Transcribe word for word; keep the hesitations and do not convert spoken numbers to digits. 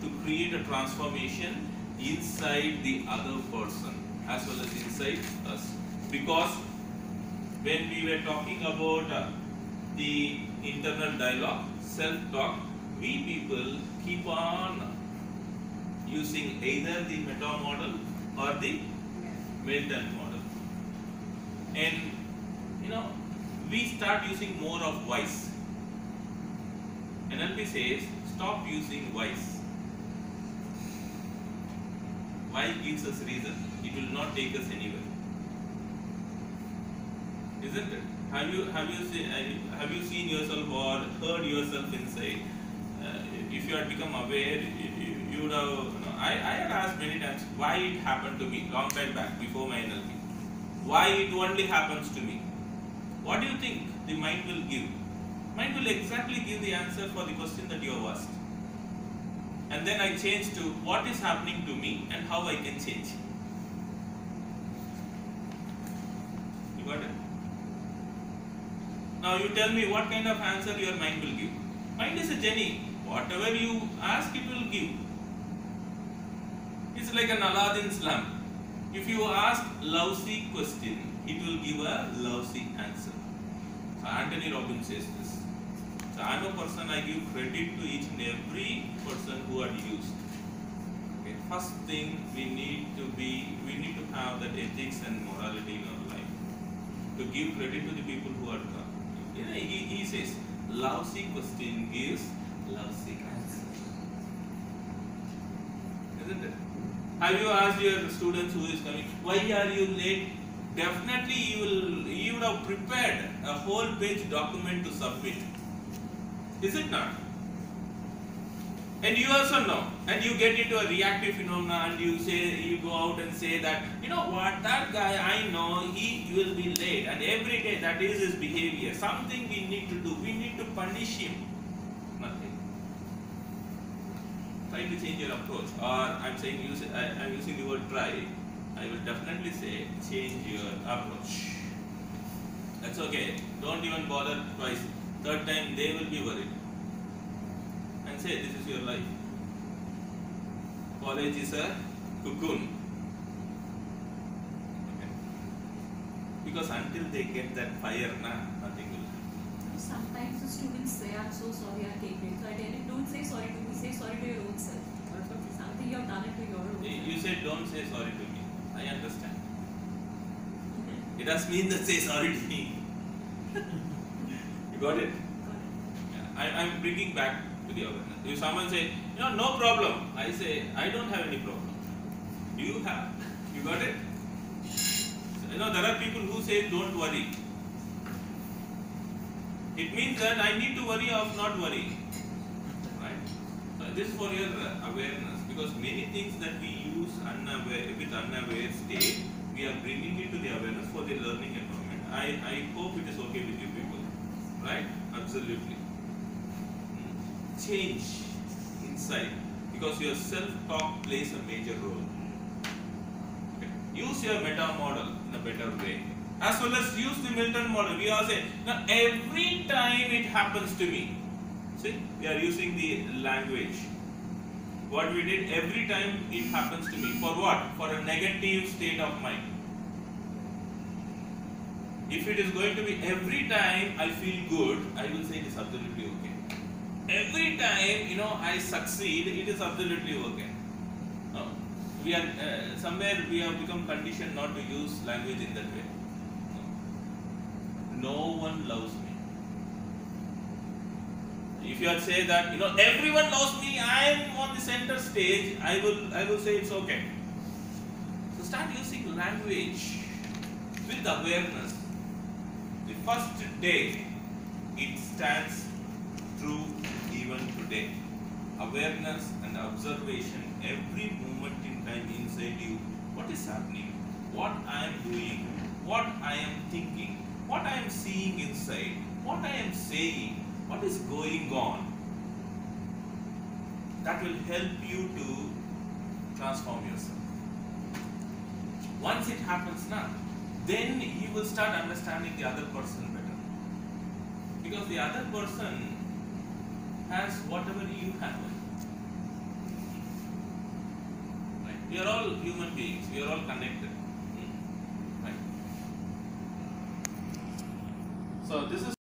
to create a transformation inside the other person as well as inside us. Because when we were talking about uh, the internal dialogue, self-talk, we people keep on using either the meta model or the Milton model. And you know, we start using more of voice. N L P says, stop using voice. Why gives us reason? It will not take us anywhere. Isn't it? Have you have you seen have you seen yourself or heard yourself inside? Uh, if you had become aware, you, you would have. You know, I I had asked many times why it happened to me long time back before my N L P. Why it only happens to me? What do you think the mind will give? Mind will exactly give the answer for the question that you have asked. And then I change to what is happening to me and how I can change. You got it? Now you tell me what kind of answer your mind will give. Mind is a genie. Whatever you ask, it will give. It's like an Aladdin's lamp. If you ask lousy question, it will give a lousy answer. So Anthony Robbins says this. So I am a person, I give credit to each and every person who had used. Okay. First thing we need to be, we need to have that ethics and morality in our life. To give credit to the people who are come. You know, he, he says, lousy question gives lousy answer. Isn't it? Have you asked your students who is coming, why are you late? Definitely you will, you would have prepared a whole page document to submit. Is it not? And you also know, and you get into a reactive phenomena and you say, you go out and say that, you know what, that guy I know, he will be late and every day that is his behavior. Something we need to do, we need to punish him. Nothing. Try to change your approach. Or I'm saying, use, I, I'm using the word try. I will definitely say, change your approach. That's okay. Don't even bother twice. Third time they will be worried. And say, this is your life. College is a cocoon. Okay. Because until they get that fire, nah, nothing will happen. Sometimes the students say, I'm so sorry, I take it. So I tell them, don't say sorry to me, say sorry to your own self. Something you have done it to your own self. You said, don't say sorry to me. I understand. It does mean that say sorry to me. You got it? Yeah. I, I'm bringing back to the awareness. If someone say, you know, no problem, I say, I don't have any problem. Do you have? You got it? So, you know, there are people who say, don't worry. It means that I need to worry of not worrying. Right? So this is for your awareness, because many things that we use unaware, with unaware state, we are bringing it to the awareness for the learning environment. I, I hope it is okay with you people. Right? Absolutely. Change inside, because your self-talk plays a major role. Okay. Use your meta model in a better way. As well as use the Milton model. We all say, now every time it happens to me. See, we are using the language. What we did, every time it happens to me. For what? For a negative state of mind. If it is going to be every time I feel good, I will say it is absolutely okay. Every time, you know, I succeed, it is absolutely okay. No. We are, uh, somewhere we have become conditioned not to use language in that way. No, no one loves me. If you had say that, you know, everyone loves me, I am on the center stage, I will, I will say it's okay. So start using language with awareness. The first day, it stands true even today. Awareness and observation, every moment in time inside you, what is happening, what I am doing, what I am thinking, what I am seeing inside, what I am saying, what is going on. That will help you to transform yourself. Once it happens now, then you will start understanding the other person better. Because the other person has whatever you have. We are all human beings. We are all connected. Hmm? Right. So this is